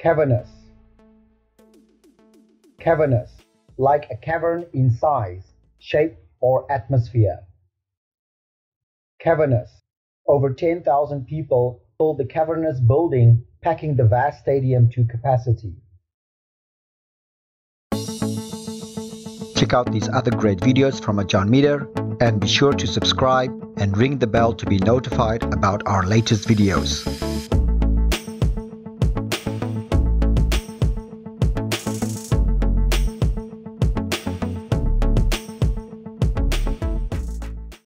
Cavernous. Cavernous, like a cavern in size, shape, or atmosphere. Cavernous. Over 10,000 people filled the cavernous building, packing the vast stadium to capacity. Check out these other great videos from Ajarn Mieder and be sure to subscribe and ring the bell to be notified about our latest videos.